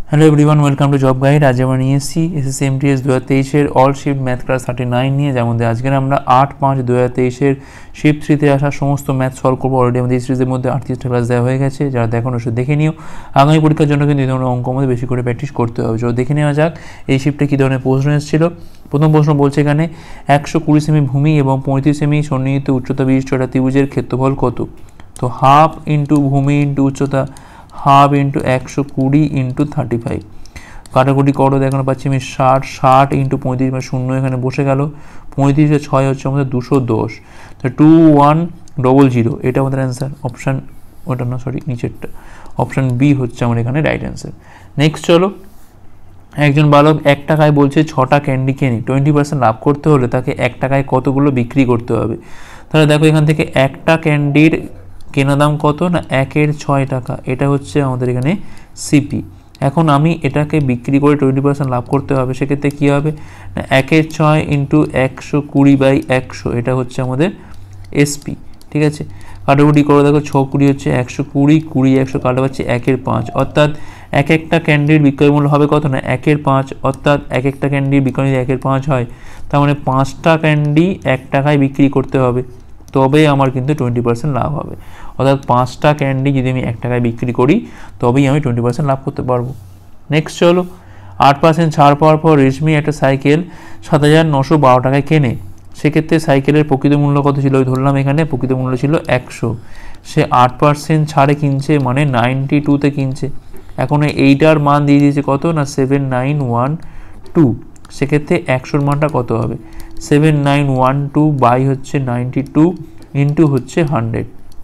Hello everyone, welcome to job guide. আজ আমরা নিয়ে এসেছি এসএসসি এমটিএস 2023-এর অল শিফট ম্যাথ ক্লাস 39 নিয়ে, যার মধ্যে আজকের আমরা 8/5/2023-এর শিফট 3-তে আসা সমস্ত ম্যাথ সলভ করবো। অলরেডি আমাদের এই সিরিজের মধ্যে 38টা ক্লাস দেওয়া হয়ে গেছে, যারা দেখুন ওষুধ দেখে নিও। আগামী পরীক্ষার জন্য কিন্তু এই ধরনের অঙ্ক মধ্যে বেশি করে প্র্যাকটিস করতে হবে। চলো দেখে নেওয়া যাক এই শিফটে কী ধরনের প্রশ্ন এসেছিল। প্রথম প্রশ্ন বলছে এখানে 120 সেমি ভূমি এবং 35 সেমি সন্নিহিত উচ্চতা বিশিষ্ট একটা ত্রিভুজের ক্ষেত্রফল কত? তো হাফ ইন্টু ভূমি ইন্টু উচ্চতা, হাফ ইন্টু 120 ইন্টু 35। কাটাকুটি করো, দেখানো পাচ্ছি আমি 60 ইন্টু 35 মানে 0 এখানে বসে গেল। 35 6 হচ্ছে আমাদের 210, তো 2100, এটা আমাদের অ্যান্সার। অপশান ওটা না, সরি নিচেরটা, অপশান বি হচ্ছে আমার এখানে রাইট অ্যান্সার। নেক্সট চলো, একজন বালক 1 টাকায় বলছে 6টা ক্যান্ডি কেনে 20% লাভ করতে হলে তাকে 1 টাকায় কতগুলো বিক্রি করতে হবে? তাহলে দেখো এখান থেকে একটা ক্যান্ডির কেনা দাম কত না 1/6 টাকা, এটা হচ্ছে আমাদের এখানে সিপি। এখন আমি এটাকে বিক্রি করে 20% লাভ করতে হবে, সেক্ষেত্রে কী হবে না 1/6 ইন্টু 120/100, এটা হচ্ছে আমাদের এসপি। ঠিক আছে, কাটাকুটি করে দেখো 6 হচ্ছে 120, 100 কাটা পাচ্ছি 1/5, অর্থাৎ এক একটা ক্যান্ডির বিক্রয় মূল্য হবে কত না 1/5, অর্থাৎ এক একটা ক্যান্ডির বিক্রয় যদি 1/5 হয়, তার মানে 5টা ক্যান্ডি 1 টাকায় বিক্রি করতে হবে, তবেই আমার কিন্তু 20% লাভ হবে। অর্থাৎ 5টা ক্যান্ডি যদি আমি 1 টাকায় বিক্রি করি তবেই আমি 20% লাভ করতে পারবো। নেক্সট চলো, 8% ছাড় পাওয়ার পর রেশমি একটা সাইকেল 7912 টাকায় কেনে, সেক্ষেত্রে সাইকেলের প্রকৃত মূল্য কত ছিল? ওই ধরলাম এখানে প্রকৃত মূল্য ছিল 100, সে 8% ছাড়ে কিনছে মানে 92-তে কিনছে। এখন এইটার মান দিয়ে দিয়েছে কত না 7912, সেক্ষেত্রে 100-র মানটা কত হবে? 7912 বাই হচ্ছে 92 ইন্টু হচ্ছে 100,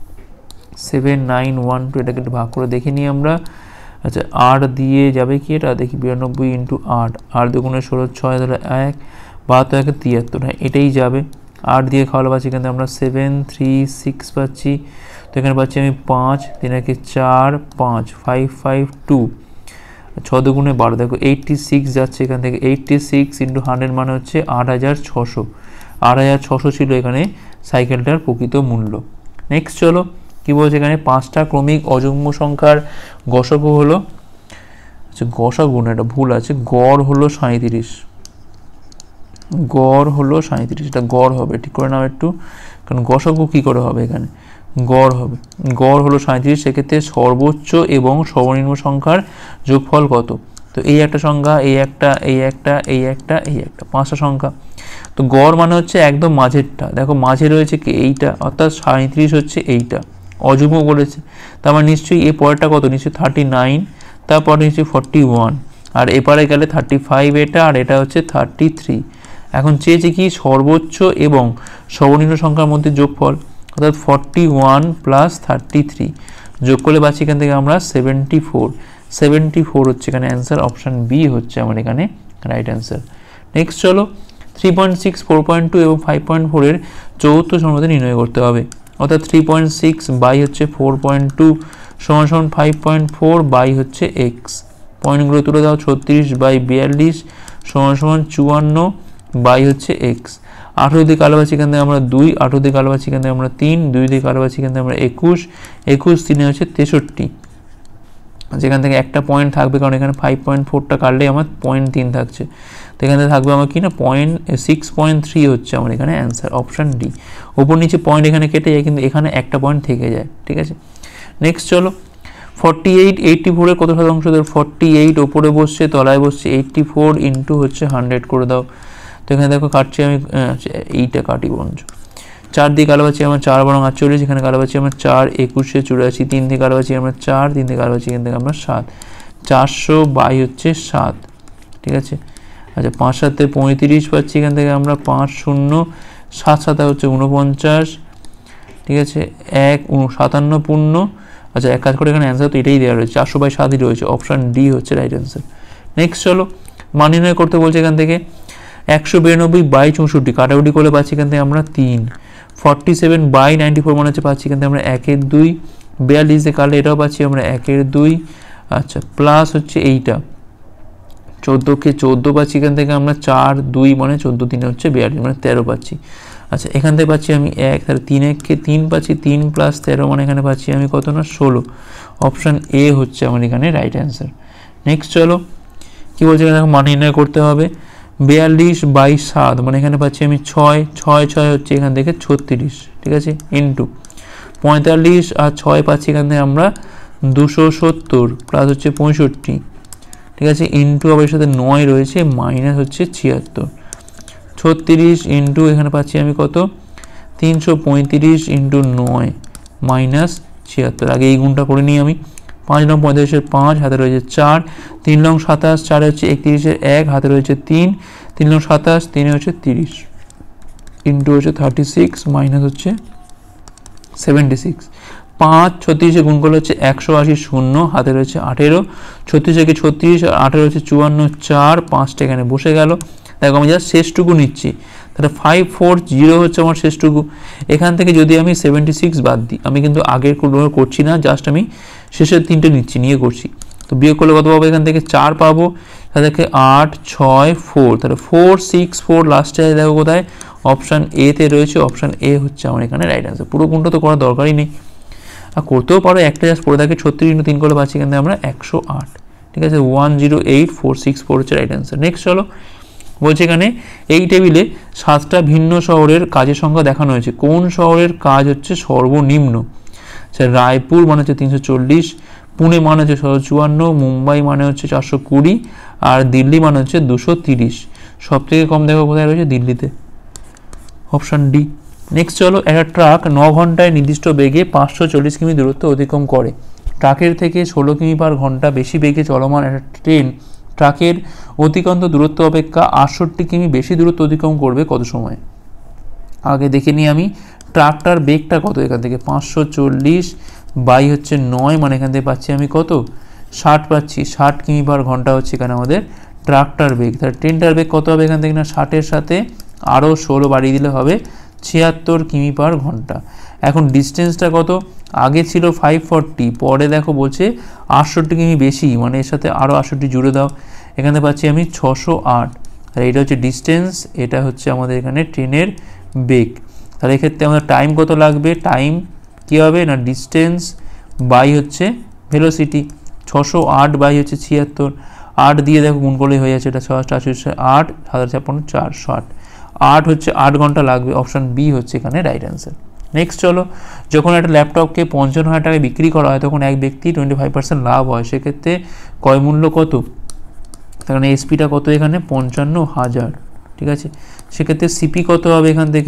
7912, এটাকে একটু ভাগ করে দেখে নিই আমরা। আচ্ছা, 8 দিয়ে যাবে কি এটা দেখি, 92 ইন্টু 8, 8 দুগুণে 16, 6 ধরে 1, 72 1 73, হ্যাঁ এটাই যাবে। 8 দিয়ে খাওয়ালে পাচ্ছি এখানে আমরা 736 পাচ্ছি, তো এখানে পাচ্ছি আমি 5, 3 1 4, 5, 552, 6 দুগুণে 12, দেখো 86 যাচ্ছে এখান থেকে। 86 ইন্টু 100 মানে হচ্ছে 8600, 8600 ছিল এখানে সাইকেলটার প্রকৃত মূল্য। নেক্সট চলো, কি বলছে এখানে 5টা ক্রমিক অযুগ্ম সংখ্যার গসাগু হলো, আচ্ছা গসাগু না এটা ভুল আছে, গড় হলো 37, গড় হলো 37, এটা গড় হবে, ঠিক করে নাও একটু, কারণ গসাগু কী করে হবে এখানে, গড় হবে। গড় হলো 37, সেক্ষেত্রে সর্বোচ্চ এবং সর্বনিম্ন সংখ্যার যোগফল কত? তো এই একটা সংখ্যা, এই একটা, এই একটা, এই একটা, এই একটা, 5টা সংখ্যা। তো গড় মানে হচ্ছে একদম মাঝেরটা, দেখো মাঝে রয়েছে কি এইটা, অর্থাৎ 37 হচ্ছে এইটা, অযুগ্ম বলেছে, তার মানে নিশ্চয়ই এর পরেরটা কত, নিশ্চয়ই 39, তারপর নিশ্চয়ই 41, আর এপারে গেলে 35 এটা, আর এটা হচ্ছে 33। এখন চেয়েছে কি সর্বোচ্চ এবং সর্বনিম্ন সংখ্যার মধ্যে যোগফল, অর্থাৎ 41 প্লাস 33 যোগ করলে পাচ্ছি এখান থেকে আমরা 74, 74 হচ্ছে এখানে অ্যান্সার। অপশান বি হচ্ছে আমার এখানে রাইট অ্যান্সার। নেক্সট চলো, 3.6, 4.2 এবং 5.4 এর চতুর্থ সমতা নির্ণয় করতে হবে, অর্থাৎ 3.6 বাই হচ্ছে 4.2 সমান সমান 5.4 বাই হচ্ছে এক্স। পয়েন্টগুলো তুলে দাও, 36/42 সমান সমান 54 বাই হচ্ছে এক্স। 18 দিয়ে কালো পাচ্ছি এখান থেকে আমরা 2, 18 দিয়ে কালো পাচ্ছি এখান থেকে আমরা 3, 2 দিয়ে কালো পাচ্ছি এখান থেকে আমরা 21, 21 3 হচ্ছে 63, যেখান থেকে একটা পয়েন্ট থাকবে, কারণ এখানে 5.4টা কাটলেই আমার 0.3 থাকছে, তো এখান থেকে থাকবে আমার কি না 6.3 হচ্ছে আমার এখানে অ্যান্সার। Option D. ওপর নিচে পয়েন্ট এখানে কেটে যায়, কিন্তু এখানে একটা পয়েন্ট থেকে যায়। ঠিক আছে, নেক্সট চলো, 48 84 এর কত শতাংশ? 48 ওপরে বসছে, তলায় বসছে, 84 ইন্টু হচ্ছে 100 করে দাও। তো এখানে দেখো কাটছি আমি, এইটা কাটি বরঞ্চ, 4 দিয়ে কালো পাচ্ছি আমরা 4 বরং 48, এখানে কালো পাচ্ছি আমরা 4 21 84, 3 দিয়ে কালো পাচ্ছি আমরা 4, 3 দিয়ে কালো পাচ্ছি এখান থেকে আমরা 7, 400 বাই হচ্ছে 7। ঠিক আছে, আচ্ছা 5 7 35 পাচ্ছি এখান থেকে আমরা, 5 0 7 7 হচ্ছে 49। ঠিক আছে, 1 57 পূর্ণ, আচ্ছা এক কাজ করে এখানে অ্যান্সার তো এটাই দেওয়া রয়েছে, 400/7ই রয়েছে। অপশান ডি হচ্ছে রাইট অ্যান্সার। নেক্সট চলো, মান নির্ণয় করতে বলছে এখান থেকে 192/64, কাটাকুটি করলে পাচ্ছি এখান থেকে আমরা 3, 47/94 মনে হচ্ছে পাচ্ছি এখান থেকে আমরা 1/2, 42 দিয়ে কাটলে এটাও পাচ্ছি আমরা 1/2, আচ্ছা প্লাস হচ্ছে এইটা 14কে 14 পাচ্ছি এখান থেকে আমরা 4 2 মানে 14 3 হচ্ছে 42 মানে 13 পাচ্ছি। আচ্ছা এখান থেকে পাচ্ছি আমি 1, তাহলে 3 1কে 3 পাচ্ছি, 3 প্লাস 13 মানে এখানে পাচ্ছি আমি কত না 16। অপশান এ হচ্ছে আমার এখানে রাইট অ্যান্সার। নেক্সট চলো কি বলছে এখানে দেখো মান নির্ণয় করতে হবে। 42/7 মানে এখানে পাচ্ছি আমি 6, 6 হচ্ছে এখান থেকে 36, ঠিক আছে, ইন্টু 45 আর 6 পাচ্ছি এখান থেকে আমরা 270 প্লাস হচ্ছে 65, ঠিক আছে, ইন্টু আবার এর সাথে 9 রয়েছে মাইনাস হচ্ছে 76, 36 ইন্টু এখানে পাচ্ছি আমি কত 335 ইন্টু 9 মাইনাস 76। আগে এই গুণটা করে নিই আমি। 5 নং 45-এর 5, হাতে রয়েছে 4, 3 নং 27, 4 হচ্ছে 31-এর 1, হাতে রয়েছে 3, 3 নং 27, 3 হচ্ছে 30 ইন্টু হচ্ছে 36 মাইনাস হচ্ছে 76। 5 36-এ গুণ করলে হচ্ছে 180, 0 হাতে রয়েছে 18, 36 থেকে 36 আর 18 হচ্ছে 54, 4, 5টা এখানে বসে গেল। দেখো আমি জাস্ট শেষটুকু নিচ্ছি, তাহলে 540 হচ্ছে আমার শেষটুকু। এখান থেকে যদি আমি 76 বাদ দিই, আমি কিন্তু আগের কোনো করছি না, জাস্ট আমি শেষের 3টে নিচ্ছি, নিয়ে করছি। তো বিয়োগ করলে কত পাবো, এখান থেকে 4 পাবো, তাদেরকে 8, 6, 4, তাহলে 4, 6, 4 লাস্টে দেখো কোথায়, অপশান এ তে রয়েছে। অপশান এ হচ্ছে আমার এখানে রাইট অ্যান্সার। পুরো গুণটা তো করার দরকারই নেই, আর করতেও পারো, একটা জাস্ট পড়ে থাকে। 36 × 3 করলে পাচ্ছি এখান থেকে আমরা 108, ঠিক আছে, 108464 হচ্ছে রাইট অ্যান্সার। নেক্সট চলো বলছে এখানে এই টেবিলে 7টা ভিন্ন শহরের কাজের সংখ্যা দেখানো হয়েছে, কোন শহরের কাজ হচ্ছে সর্বনিম্ন। রায়পুর মানে হচ্ছে 340, পুনে মানে হচ্ছে 754, মুম্বাই মানে হচ্ছে 420, আর দিল্লি মানে হচ্ছে 230। সব থেকে কম দেখো কোথায় রয়েছে, দিল্লিতে, অপশান ডি। নেক্সট চলো, একটা ট্রাক 9 ঘন্টায় নির্দিষ্ট বেগে 540 কিমি দূরত্ব অতিক্রম করে। ট্রাকের থেকে 16 কিমি পার ঘন্টা বেশি বেগে চলমান একটা ট্রেন ট্রাকের অতিক্রান্ত দূরত্ব অপেক্ষা 68 কিমি বেশি দূরত্ব অতিক্রম করবে কত সময়? আগে দেখে নিই আমি ট্রাকটার বেগটা কত। এখান থেকে 540 বাই হচ্ছে 9 মানে এখান থেকে পাচ্ছি আমি কত, 60 পাচ্ছি। 60 কিমি পার ঘন্টা হচ্ছে এখানে আমাদের ট্রাকটার বেগ। তাহলে ট্রেনটার বেগ কত হবে এখান থেকে, না 60-এর সাথে আরও 16 বাড়িয়ে দিলে হবে 76 কিমি পার ঘন্টা। এখন ডিস্টেন্সটা কত, আগে ছিল 540, পরে দেখো বলছে 68 কিমি বেশি, মানে এর সাথে আরও 68 জুড়ে দাও, এখানে পাচ্ছি আমি 608। আর এটা হচ্ছে ডিস্টেন্স, এটা হচ্ছে আমাদের এখানে ট্রেনের বেগ। তাহলে এক্ষেত্রে আমাদের টাইম কত লাগবে, টাইম কী হবে না ডিস্টেন্স বাই হচ্ছে ভেলোসিটি, 608 বাই হচ্ছে 76, 8 দিয়ে দেখো গুণ করলেই হয়ে যাচ্ছে, এটা 8, 756, 460, 8 হচ্ছে 8 ঘন্টা লাগবে। অপশান বি হচ্ছে এখানে রাইট অ্যান্সার। নেক্সট চলো, যখন একটা ল্যাপটপকে 55,000 টাকায় বিক্রি করা হয় তখন এক ব্যক্তি 25% লাভ হয়, সেক্ষেত্রে ক্রয় মূল্য কত? কারণ এসপিটা কত এখানে 55,000, ঠিক আছে, সেক্ষেত্রে সিপি কত হবে এখান থেকে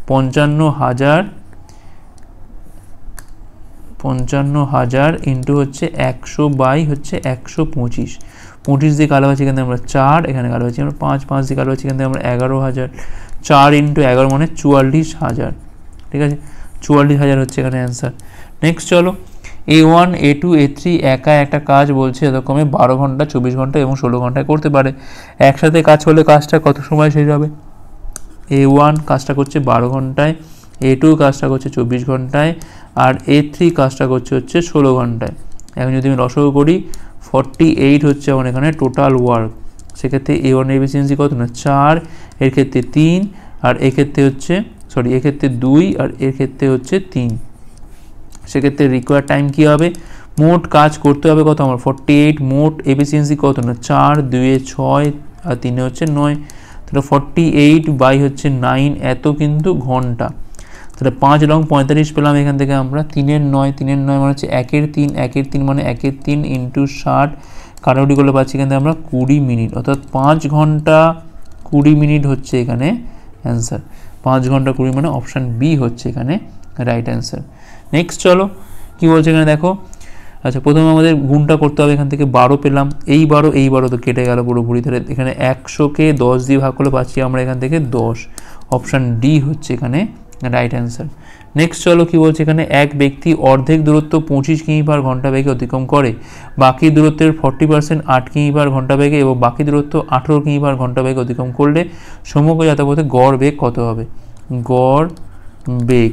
55,000 ইন্টু হচ্ছে 100 বাই হচ্ছে 125, 25 দিয়ে কালো আছে এখান থেকে আমরা 4, এখানে কালো আছে আমরা 5, 5 দিয়ে কালো আছে এখান থেকে আমরা 11,000, 4 ইন্টু 11 মানে 44,000, ঠিক আছে, 44,000 হচ্ছে এখানে অ্যান্সার। নেক্সট চলো, A1, A2, A3 একা একটা কাজ বলছে এরকমই 12 ঘন্টা, 24 ঘন্টা এবং 16 ঘন্টায় করতে পারে। একসাথে কাজ করলে কাজটা কত সময় শেষ হবে? A1 কাজটা করছে 12 ঘন্টায়, A2 কাজটা করছে 24 ঘন্টায়, আর A3 কাজটা করছে হচ্ছে 16 ঘন্টায়। এখন যদি আমি লসাগু করি 48 হচ্ছে আমার এখানে টোটাল ওয়ার্ক। সেক্ষেত্রে A1 এফিসিয়েন্সি কত না 4, এর ক্ষেত্রে 3, আর এক্ষেত্রে হচ্ছে এক্ষেত্রে 2, আর এর ক্ষেত্রে হচ্ছে 3। সেক্ষেত্রে রিকোয়ার্ড টাইম কী হবে, মোট কাজ করতে হবে কত আমার 48, মোট এফিসিয়েন্সি কত না 4, 2 6 আর 3 হচ্ছে 9, তাহলে 48 বাই হচ্ছে 9 এত কিন্তু ঘন্টা। তাহলে 5 লং 45 পেলাম এখান থেকে আমরা, 3-এর 9 মানে হচ্ছে 1-এর 3 মানে 1-এর 3 ইন্টু 60, কাটাকুটি করলে পাচ্ছি এখান থেকে আমরা 20 মিনিট, অর্থাৎ 5 ঘন্টা 20 মিনিট হচ্ছে এখানে অ্যান্সার। 5 ঘন্টা 20 মানে অপশান বি হচ্ছে এখানে রাইট অ্যান্সার। নেক্সট চলো কি বলছে এখানে দেখো, আচ্ছা প্রথমে আমাদের গুণটা করতে হবে, এখান থেকে 12 পেলাম, এই 12 তো কেটে গেল পুরোপুরি, তাহলে এখানে 100-কে 10 দিয়ে ভাগ করলে পাচ্ছি আমরা এখান থেকে 10, অপশান ডি হচ্ছে এখানে রাইট অ্যান্সার। নেক্সট চলো কি বলছে এখানে, এক ব্যক্তি অর্ধেক দূরত্ব 25 কিমি পার ঘন্টা বেগে অতিক্রম করে, বাকি দূরত্বের 40% 8 কিমি পার ঘন্টা বেগে এবং বাকি দূরত্ব 18 কিমি পার ঘন্টা বেগে অতিক্রম করলে সমগ্র যাতায়াতে গড় বেগ কত হবে? গড় বেগ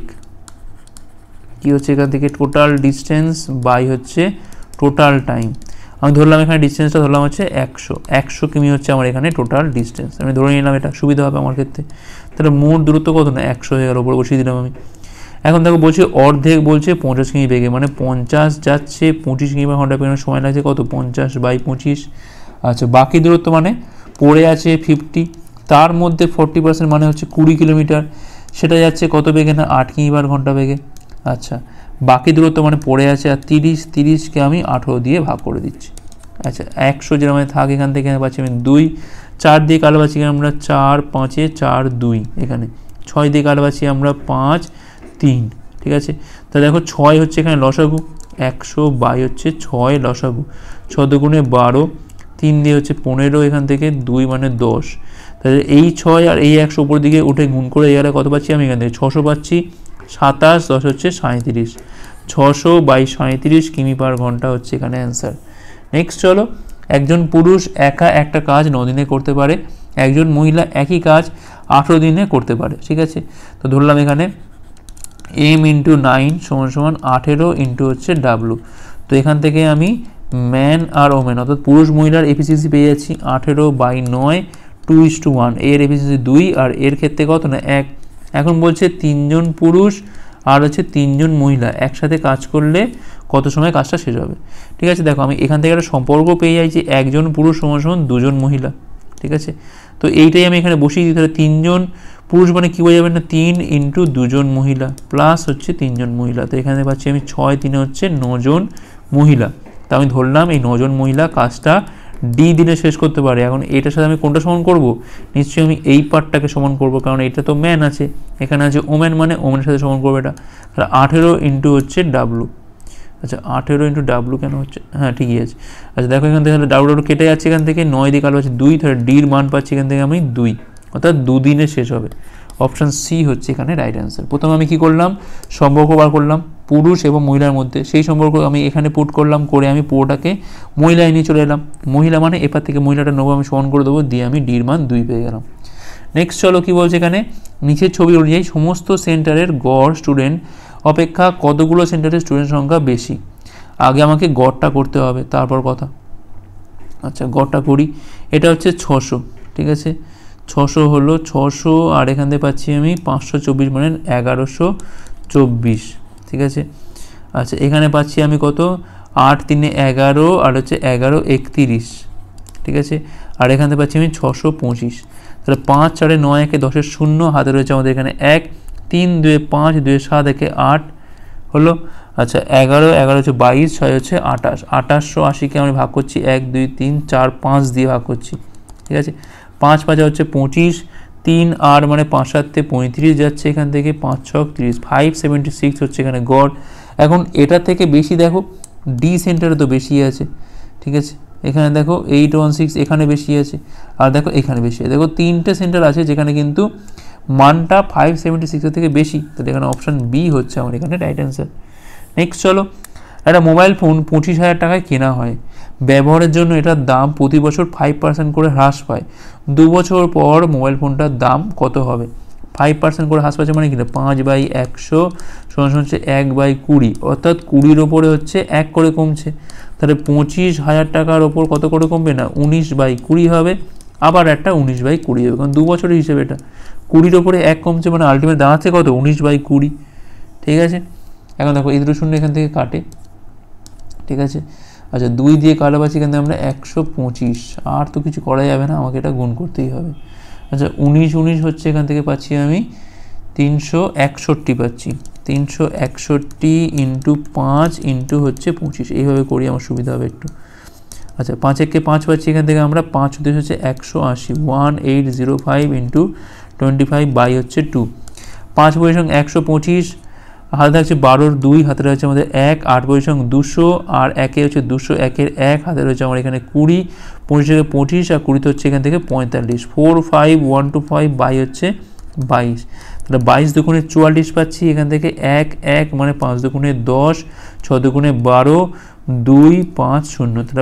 কি হচ্ছে এখান থেকে টোটাল ডিস্টেন্স বাই হচ্ছে টোটাল টাইম। আমি ধরলাম এখানে ডিস্টেন্সটা ধরলাম হচ্ছে 100 কিমি হচ্ছে আমার এখানে টোটাল ডিস্টেন্স, আমি ধরে নিলাম, এটা সুবিধা হবে আমার ক্ষেত্রে। তাহলে মোট দূরত্ব কত না 100 হয়ে গেল, উপরে বসিয়ে দিলাম আমি। এখন দেখো বলছে অর্ধেক বলছে 50 কিমি বেগে, মানে 50 যাচ্ছে 25 কিমি/ঘন্টা বেগে, সময় লাগছে কত 50/25। আচ্ছা বাকি দূরত্ব মানে পড়ে আছে 50, তার মধ্যে 40% মানে হচ্ছে 20 কিলোমিটার, সেটা যাচ্ছে কত বেগে না 8 কিমি/ঘন্টা বেগে। আচ্ছা বাকি দূরত্ব মানে পড়ে আছে আর 30কে আমি 18 দিয়ে ভাগ করে দিচ্ছি। আচ্ছা 100 যেরকম থাক এখান থেকে পাচ্ছি আমি 2, 4 দিয়ে কালো পাচ্ছি আমরা 4, 5-এ 4, 2 এখানে, 6 দিয়ে কালো পাচ্ছি আমরা 5, 3। ঠিক আছে, তা দেখো 6 হচ্ছে এখানে লসাগু, 100 হচ্ছে 6 লসাগু, 6 দুগুণে 12, 3 দিয়ে হচ্ছে 15, এখান থেকে 2 মানে 10। তাহলে এই 6 আর এই 100 উপর দিকে উঠে গুণ করে এখানে কত পাচ্ছি আমি এখান থেকে 600 পাচ্ছি, 27, 10 হচ্ছে 37, 600/37 কিমি/ঘন্টা হচ্ছে এখানে অ্যান্সার। নেক্সট চলো, একজন পুরুষ একা একটা কাজ 9 দিনে করতে পারে, একজন মহিলা একই কাজ 18 দিনে করতে পারে। ঠিক আছে, তো ধরলাম এখানে m × 9 = 18 ইন্টু হচ্ছে w। তো এখান থেকে আমি ম্যান আর ওমেন অর্থাৎ পুরুষ মহিলার এফিসিয়েন্সি পেয়ে যাচ্ছি 18/9 2:1, এর এফিসিয়েন্সি 2 আর এর ক্ষেত্রে কত না 1। এখন বলছে 3 জন পুরুষ আর হচ্ছে 3 জন মহিলা একসাথে কাজ করলে কত সময় কাজটা শেষ হবে। ঠিক আছে, দেখো আমি এখান থেকে একটা সম্পর্ক পেয়ে যাচ্ছি, একজন পুরুষ = 2 জন মহিলা। ঠিক আছে, তো এইটাই আমি এখানে বসিয়ে দিই, তাহলে 3 জন পুরুষ মানে কী বোঝাবেন না 3 × 2 জন মহিলা প্লাস হচ্ছে 3 জন মহিলা। তো এখানে পাচ্ছি আমি 6, 3 হচ্ছে 9 জন মহিলা। তা আমি ধরলাম এই 9 জন মহিলা কাজটা ডি দিনে শেষ করতে পারে। এখন এটার সাথে আমি কোনটা সমান করব, নিশ্চয়ই আমি এই পার্টটাকে সমান করব, কারণ এটা তো ম্যান আছে, এখানে আছে ওমেন, মানে ওমেনের সাথে সমান করবো এটা। তাহলে 18 ইন্টু হচ্ছে ডাব্লু। আচ্ছা 18 ইন্টু ডাব্লু কেন হচ্ছে, হ্যাঁ ঠিকই আছে। আচ্ছা দেখো এখান থেকে তাহলে ডাব্লু কেটে যাচ্ছে, এখান থেকে 9 দিয়ে কালো হচ্ছে 2, তাহলে ডির মান পাচ্ছি এখান থেকে আমি 2, অর্থাৎ 2 দিনে শেষ হবে। অপশান সি হচ্ছে এখানে রাইট অ্যান্সার। প্রথমে আমি কি করলাম, সম্পর্ক বার করলাম পুরুষ এবং মহিলার মধ্যে, সেই সম্পর্ক আমি এখানে পুট করলাম, করে আমি পুরোটাকে মহিলায় নিয়ে চলে এলাম। মহিলা মানে এপার থেকে মহিলাটা নেবো, আমি সমান করে দেবো, দিয়ে আমি ডির মান 2 পেয়ে গেলাম। নেক্সট চলো কি বলছে এখানে, নিচের ছবি অনুযায়ী সমস্ত সেন্টারের গড় স্টুডেন্ট অপেক্ষা কতগুলো সেন্টারের স্টুডেন্ট সংখ্যা বেশি। আগে আমাকে গড়টা করতে হবে তারপর কথা। আচ্ছা গড়টা করি, এটা হচ্ছে 600। ঠিক আছে, 600 হলো 600 আর এখান থেকে পাচ্ছি আমি 524 মানে 1124। ঠিক আছে, আচ্ছা এখানে পাচ্ছি আমি কত 8, 3, 11 আর হচ্ছে 11, 31। ঠিক আছে, আর এখান থেকে পাচ্ছি আমি 625। তাহলে 5, 4, 9, 1, 10 শূন্য, হাতে রয়েছে আমাদের এখানে 1, 3, 2, 5, 2, 7, 1, 8 হলো। আচ্ছা 11, 11 হচ্ছে 22, 6 হচ্ছে 28, 2880কে আমি ভাগ করছি 1, 2, 3, 4, 5 দিয়ে ভাগ করছি। ঠিক আছে, 5, 5 হচ্ছে 25, 3 আর মানে 5, 7 35 যাচ্ছে, এখান থেকে 5, 6, 30, 576 হচ্ছে এখানে গড়। এখন এটা থেকে বেশি দেখো ডি সেন্টারে তো বেশি আছে। ঠিক আছে, এখানে দেখো 816 এখানে বেশি আছে, আর দেখো এখানে বেশি আছে। দেখো 3টে সেন্টার আছে যেখানে কিন্তু মানটা 576 থেকে বেশি, তাহলে এখানে অপশান বি হচ্ছে আমার এখানে রাইট অ্যান্সার। নেক্সট চলো, একটা মোবাইল ফোন 25,000 টাকায় কেনা হয়, ব্যবহারের জন্য এটার দাম প্রতি বছর 5% করে হ্রাস পায়, 2 বছর পর মোবাইল ফোনটার দাম কত হবে। 5% করে হ্রাস পাচ্ছে মানে কি না 5/100 সমান হচ্ছে 1/20, অর্থাৎ 20-র ওপরে হচ্ছে 1 করে কমছে। তাহলে 25,000 টাকার ওপর কত করে কমবে না 19/20 হবে, আবার একটা 19/20 হবে, কারণ 2 বছরের হিসেবে এটা 20-র ওপরে 1 কমছে মানে আলটিমেট দাঁড়াচ্ছে কত 19/20। ঠিক আছে, এখন দেখো এই দুটো শূন্য এখান থেকে কাটে। ঠিক আছে, আচ্ছা 2 দিয়ে কালো পাচ্ছি এখান থেকে আমরা 125, আর তো কিছু করা যাবে না, আমাকে এটা গুণ করতেই হবে। আচ্ছা 19 হচ্ছে এখান থেকে পাচ্ছি আমি 361 পাচ্ছি, 361 ইন্টু 5 ইন্টু হচ্ছে 25, এইভাবে করি আমার সুবিধা হবে একটু। আচ্ছা 5 একে 5 পাচ্ছি এখান থেকে আমরা 5 হচ্ছে 180, 1805 ইন্টু 25 হচ্ছে 2, 5 বইয়ের সঙ্গে 125, হাতে থাকছে 12-র 2, হাতে রয়েছে আমাদের 1, 8 বইয়ের সঙ্গে 200 আর 1 হচ্ছে 200, 1-এর 1, হাতে রয়েছে আমার এখানে 20, 25 থেকে 25 আর 20 হচ্ছে এখান থেকে 45, 45125 হচ্ছে 22। তাহলে 22 দুগুণে 44 পাচ্ছি, এখান থেকে 1, 1 মানে 5 দুগুণে 10, 6 দুগুণে 12, 2, 5, 0, তাহলে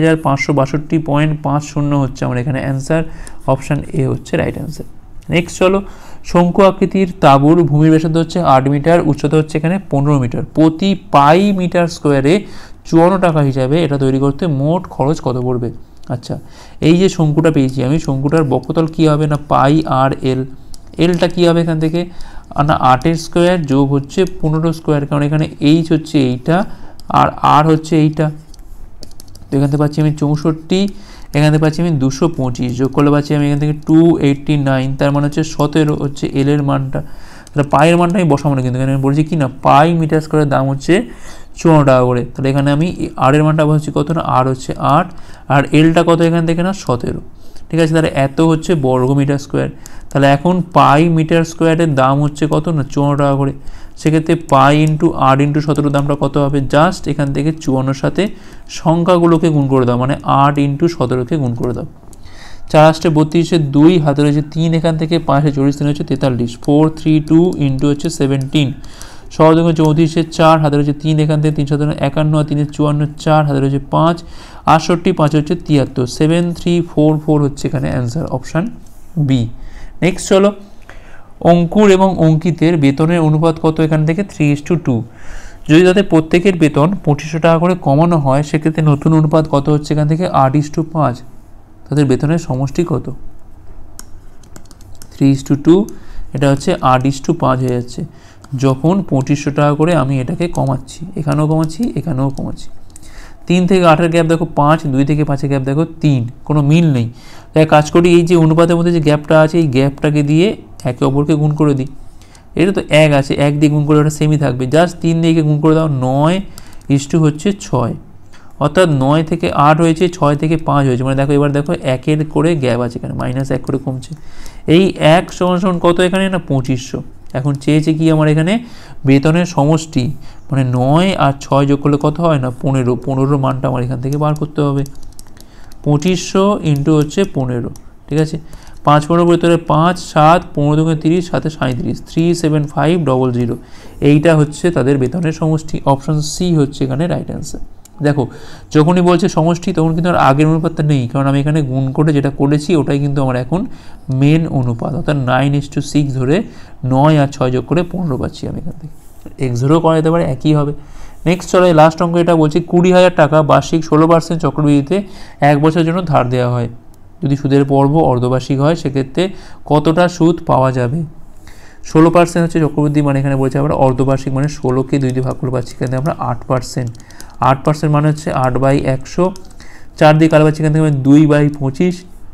22,562.50 হচ্ছে আমার এখানে অ্যান্সার। অপশান এ হচ্ছে রাইট অ্যান্সার। নেক্সট চলো, শঙ্কু আকৃতির তাঁবুর ভূমির ব্যাসার্ধ হচ্ছে 8 মিটার, উচ্চতা হচ্ছে এখানে 15 মিটার, প্রতি পাই মিটার স্কোয়ারে 54 টাকা হিসাবে এটা তৈরি করতে মোট খরচ কত পড়বে। আচ্ছা এই যে শঙ্কুটা পেয়েছি আমি, শঙ্কুটার বক্ষতল কী হবে না পাই আর এল, এলটা কী হবে এখান থেকে না 8 স্কোয়ার যোগ হচ্ছে 15 স্কোয়ার, কারণ এখানে এইচ হচ্ছে এইটা আর আর হচ্ছে এইটা। তো এখান থেকে পাচ্ছি আমি 64, এখান থেকে পাচ্ছি আমি 225, যোগ করলে পাচ্ছি আমি এখান থেকে 289, তার মানে হচ্ছে 17 হচ্ছে এল এর মানটা। তাহলে পায়ের মানটা আমি বসাবো না, কিন্তু এখানে আমি বলছি কি না পাই মিটার স্কোয়ারের দাম হচ্ছে 54 টাকা করে। তাহলে এখানে আমি আর এর মানটা বলছি কত না আর হচ্ছে 8, আর এলটা কত এখান থেকে না 17, ঠিক আছে। তাহলে এত হচ্ছে বর্গ মিটার স্কোয়ার। তাহলে এখন পাই মিটার স্কোয়ারের দাম হচ্ছে কত না 54 টাকা করে। সেক্ষেত্রে পাই ইন্টু 8 ইন্টু 17 দামটা কত হবে, জাস্ট এখান থেকে 54 সাথে সংখ্যাগুলোকে গুণ করে দাও, মানে 8 ইন্টু 17কে গুণ করে দাও। 4 8 32 2 হাতে রয়েছে 3, এখান থেকে 5 44 3 হচ্ছে 43, 4 3 2 ইন্টু হচ্ছে 17, সহযোগে 34 4 হাতে রয়েছে 3, এখান থেকে 3 51 আর 3 54, 4 হাতে রয়েছে 5 68, 5 হচ্ছে 73, 7344 হচ্ছে এখানে অ্যান্সার, অপশান বি। নেক্সট চলো, অঙ্কুর এবং অঙ্কিতের বেতনের অনুপাত কত এখান থেকে 3:2। যদি তাদের প্রত্যেকের বেতন 2500 টাকা করে কমানো হয়, সেক্ষেত্রে নতুন অনুপাত কত হচ্ছে এখান থেকে 8:5। তাদের বেতনের সমষ্টি কত 3:2, এটা হচ্ছে 8:5 হয়ে যাচ্ছে যখন 2500 টাকা করে আমি এটাকে কমাচ্ছি, এখানেও কমাচ্ছি এখানেও কমাচ্ছি। 3 থেকে 8-এর গ্যাপ দেখো 5, 2 থেকে 5-এর গ্যাপ দেখো 3, কোনো মিল নেই। তাই কাজ করি এই যে অনুপাতের মধ্যে যে গ্যাপটা আছে এই গ্যাপটাকে দিয়ে একে অপরকে গুণ করে দিই। এটা তো 1 আছে, 1 দিয়ে গুণ করে ওটা সেমই থাকবে, জাস্ট 3 দিয়ে গুণ করে দাও, 9:6 হচ্ছে 6, অর্থাৎ 9 থেকে 8 হয়েছে, 6 থেকে 5 হয়েছে, মানে দেখো এবার দেখো 1-এর করে গ্যাপ আছে এখানে, -1 করে কমছে। এই 1 সমান কত এখানে না 2500। এখন চেয়েছে কি আমার এখানে বেতনের সমষ্টি, মানে 9 আর 6 যোগ করলে কত হয় না 15 মানটা আমার এখান থেকে বার করতে হবে। 2500 ইন্টু হচ্ছে 15, ঠিক আছে। 5 15 ভিতরে 5 7 15 2 30 7 37, 37500, এইটা হচ্ছে তাদের বেতনের সমষ্টি, অপশন সি হচ্ছে এখানে রাইট অ্যান্সার। দেখো যখনই বলছে সমষ্টি তখন কিন্তু আর আগের অনুপাতটা নেই, কারণ আমি এখানে গুণ করে যেটা করেছি ওটাই কিন্তু আমার এখন মেন অনুপাত, অর্থাৎ 9:6 ধরে 9 আর 6 যোগ করে 15 পাচ্ছি আমি এখান থেকে। এক্স ধরেও করা যেতে পারে, একই হবে। নেক্সট চলো লাস্ট অঙ্ক, এটা বলছি 20,000 টাকা বার্ষিক 16% চক্রবৃদ্ধিতে 1 বছরের জন্য ধার দেওয়া হয়। যদি সুদের পর্ব অর্ধবার্ষিক হয় সেক্ষেত্রে কতটা সুদ পাওয়া যাবে। 16% হচ্ছে চক্রবৃদ্ধি, মানে এখানে বলছে আমরা অর্ধবার্ষিক, মানে 16কে 2 দিয়ে ভাগ করে পাচ্ছি, এখানে আমরা 8%। 8% মানে হচ্ছে 8/100, 4 দিয়ে কালো পাচ্ছি এখান থেকে 2/25।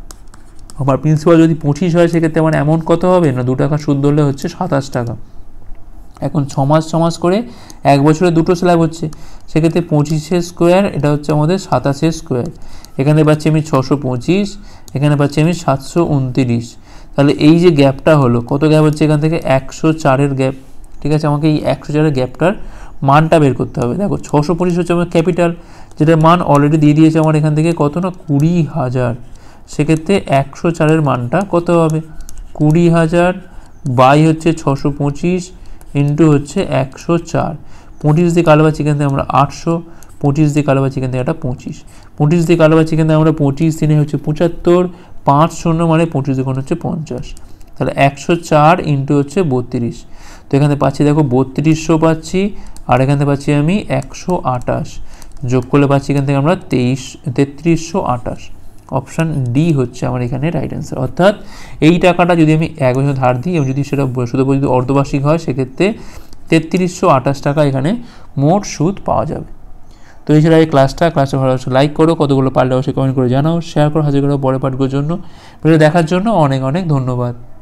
আবার প্রিন্সিপাল যদি 25 হয় সেক্ষেত্রে আমার অ্যামাউন্ট কত হবে না 2 টাকা সুদ ধরলে হচ্ছে 27 টাকা। এখন 6 মাস করে 1 বছরে 2টো স্ল্যাব হচ্ছে, সেক্ষেত্রে 25 স্কোয়ার, এটা হচ্ছে আমাদের 27 স্কোয়ার। এখানে পাচ্ছি আমি 625, এখানে পাচ্ছি আমি 729। তাহলে এই যে গ্যাপটা হলো, কত গ্যাপ হচ্ছে এখান থেকে 104-এর গ্যাপ, ঠিক আছে। আমাকে এই 104-এর গ্যাপটার মানটা বের করতে হবে। দেখো 625 হচ্ছে আমার ক্যাপিটাল, যেটার মান অলরেডি দিয়ে দিয়েছে আমার এখান থেকে কত না 20,000। সেক্ষেত্রে 104-এর মানটা কত হবে 20,000 বাই হচ্ছে 625 ইন্টু হচ্ছে 104। 25 দিয়ে কালো পাচ্ছি এখান থেকে আমরা 800, 25 দিয়ে কালো পাচ্ছি এখান থেকে একটা 25, 25 দিয়ে কালো পাচ্ছি এখান থেকে আমরা 25 দিনে হচ্ছে 75, 5 শূন্য মানে 25 দ্বিগুণ হচ্ছে 50। তাহলে 104 ইন্টু হচ্ছে 32, তো এখানে পাচ্ছি দেখো 3200 পাচ্ছি, আর এখানে পাচ্ছি আমি 128, যোগ করলে পাচ্ছি এখান থেকে আমরা 3328। অপশান ডি হচ্ছে আমার এখানে রাইট অ্যান্সার। অর্থাৎ এই টাকাটা যদি আমি 1 বছর ধার দিই এবং যদি সেটা শুধু যদি অর্ধবার্ষিক হয় সেক্ষেত্রে 3328 টাকা এখানে মোট সুদ পাওয়া যাবে। তো এই ছিল এই ক্লাসটা ভালো লাগছে লাইক করো, কতগুলো পারলে অবশ্যই কমেন্ট করে জানাও, শেয়ার করো, হাজির করো পরের পাঠগুলোর জন্য। ভিডিও দেখার জন্য অনেক অনেক ধন্যবাদ।